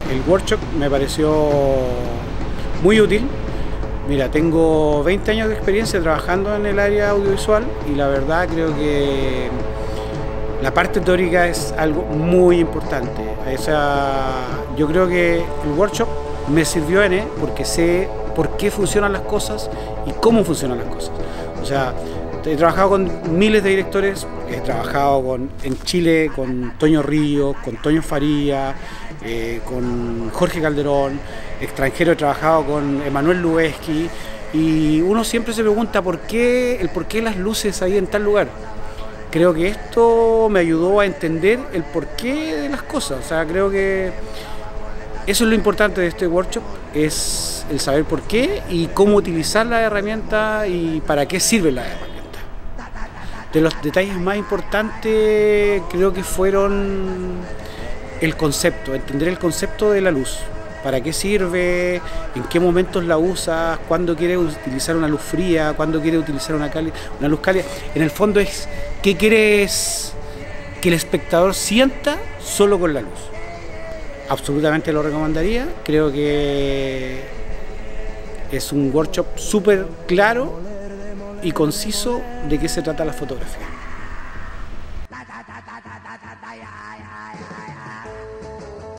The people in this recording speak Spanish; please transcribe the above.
El workshop me pareció muy útil. Mira, tengo 20 años de experiencia trabajando en el área audiovisual y la verdad creo que la parte teórica es algo muy importante. Yo creo que el workshop me sirvió porque sé por qué funcionan las cosas y cómo funcionan las cosas. O sea, he trabajado con miles de directores, he trabajado en Chile con Toño Ríos, con Toño Faría, con Jorge Calderón, extranjero he trabajado con Emanuel Lubezki, y uno siempre se pregunta por qué las luces ahí en tal lugar. Creo que esto me ayudó a entender el porqué de las cosas. O sea, creo que eso es lo importante de este workshop, es el saber por qué y cómo utilizar la herramienta y para qué sirve la herramienta. De los detalles más importantes creo que fueron el concepto, entender el concepto de la luz. ¿Para qué sirve? ¿En qué momentos la usas? ¿Cuándo quieres utilizar una luz fría? ¿Cuándo quieres utilizar una luz cálida? En el fondo es qué quieres que el espectador sienta solo con la luz. Absolutamente lo recomendaría. Creo que es un workshop súper claro y conciso de qué se trata la fotografía.